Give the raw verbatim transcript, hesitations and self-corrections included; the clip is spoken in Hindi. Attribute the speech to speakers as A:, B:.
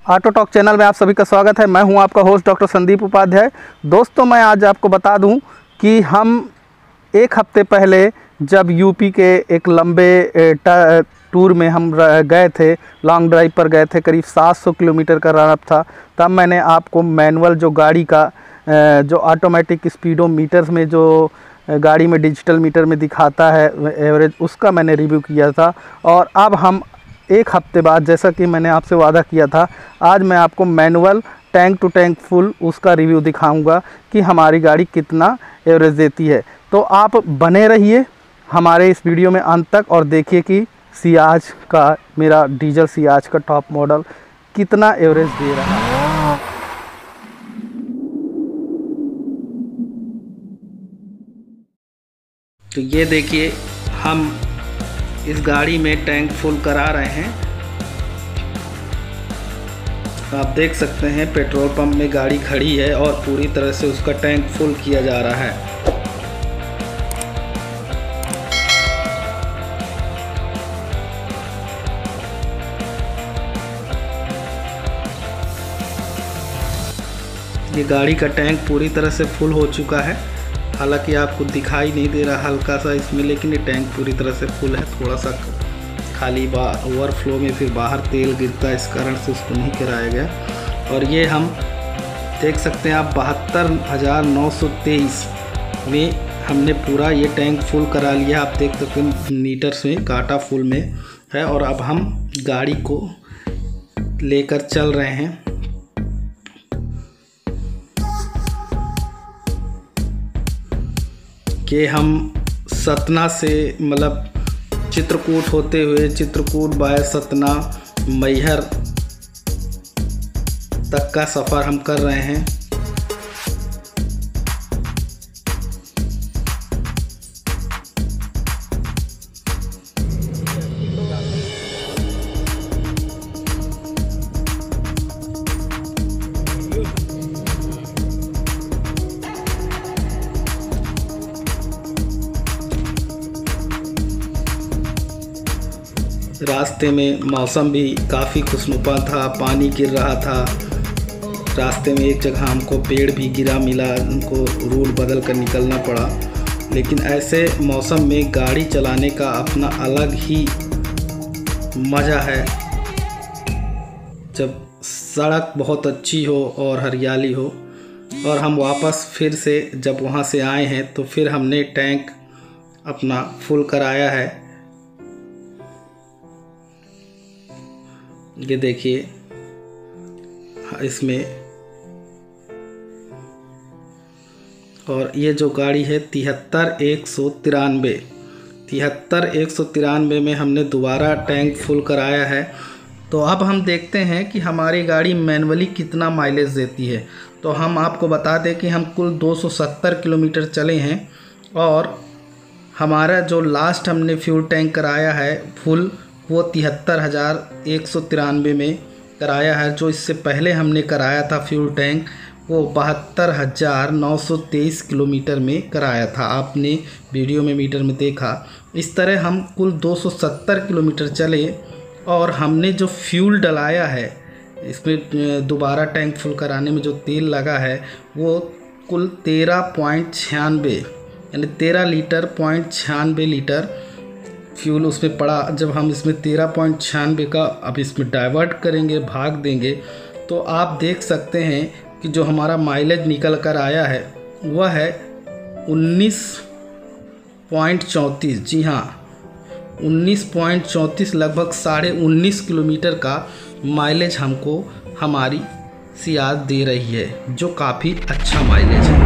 A: ऑटो टॉक चैनल में आप सभी का स्वागत है। मैं हूं आपका होस्ट डॉक्टर संदीप उपाध्याय। दोस्तों, मैं आज आपको बता दूं कि हम एक हफ्ते पहले जब यूपी के एक लंबे टूर में हम गए थे, लॉन्ग ड्राइव पर गए थे, करीब सात सौ किलोमीटर का रन अप था, तब मैंने आपको मैनुअल जो गाड़ी का जो ऑटोमेटिक स्पीडोमीटर में जो गाड़ी में डिजिटल मीटर में दिखाता है एवरेज, उसका मैंने रिव्यू किया था। और अब हम एक हफ्ते बाद, जैसा कि मैंने आपसे वादा किया था, आज मैं आपको manual tank to tank full उसका रिव्यू दिखाऊंगा कि हमारी गाड़ी कितना एवरेज देती है। तो आप बने रहिए हमारे इस वीडियो में अंत तक और देखिए कि सियाज का, मेरा डीजल सियाज का टॉप मॉडल कितना एवरेज दे रहा है। तो ये देखिए, हम इस गाड़ी में टैंक फुल करा रहे हैं। आप देख सकते हैं पेट्रोल पंप में गाड़ी खड़ी है और पूरी तरह से उसका टैंक फुल किया जा रहा है। ये गाड़ी का टैंक पूरी तरह से फुल हो चुका है। हालांकि आपको दिखाई नहीं दे रहा हल्का सा इसमें, लेकिन ये टैंक पूरी तरह से फुल है। थोड़ा सा खाली ओवरफ्लो में फिर बाहर तेल गिरता है, इस कारण से उसको नहीं कराया गया। और ये हम देख सकते हैं आप बहत्तर हज़ार नौ सौ तेईस में हमने पूरा ये टैंक फुल करा लिया। आप देख सकते हैं मीटर से काटा फुल में है। और अब हम गाड़ी को लेकर चल रहे हैं। कि हम सतना से, मतलब चित्रकूट होते हुए, चित्रकूट बाय सतना मैहर तक का सफ़र हम कर रहे हैं। रास्ते में मौसम भी काफ़ी खुशनुमा था, पानी गिर रहा था। रास्ते में एक जगह हमको पेड़ भी गिरा मिला, उनको रूल बदल कर निकलना पड़ा। लेकिन ऐसे मौसम में गाड़ी चलाने का अपना अलग ही मज़ा है। जब सड़क बहुत अच्छी हो और हरियाली हो। और हम वापस फिर से जब वहाँ से आए हैं तो फिर हमने टैंक अपना फुल कराया है। ये देखिए इसमें, और ये जो गाड़ी है तिहत्तर एक सौ तिरानवे तिहत्तर एक सौ तिरानवे में हमने दोबारा टैंक फुल कराया है। तो अब हम देखते हैं कि हमारी गाड़ी मैनुअली कितना माइलेज देती है। तो हम आपको बता दें कि हम कुल दो सौ सत्तर किलोमीटर चले हैं और हमारा जो लास्ट हमने फ्यूल टैंक कराया है फुल, वो तिहत्तर हज़ार एक सौ तिरानवे में कराया है। जो इससे पहले हमने कराया था फ्यूल टैंक, वो बहत्तर हज़ार नौ सौ तेईस किलोमीटर में कराया था। आपने वीडियो में मीटर में देखा। इस तरह हम कुल दो सौ सत्तर किलोमीटर चले और हमने जो फ्यूल डलाया है, इसमें दोबारा टैंक फुल कराने में जो तेल लगा है, वो कुल तेरह पॉइंट छियानवे यानी तेरह लीटर पॉइंट छियानवे लीटर फ्यूल उसमें पड़ा। जब हम इसमें तेरह पॉइंट छियानवे का अब इसमें डाइवर्ट करेंगे, भाग देंगे, तो आप देख सकते हैं कि जो हमारा माइलेज निकल कर आया है वह है उन्नीस पॉइंट चौंतीस। जी हाँ, उन्नीस पॉइंट चौंतीस, लगभग साढ़े उन्नीस किलोमीटर का माइलेज हमको हमारी सियाज दे रही है, जो काफ़ी अच्छा माइलेज है।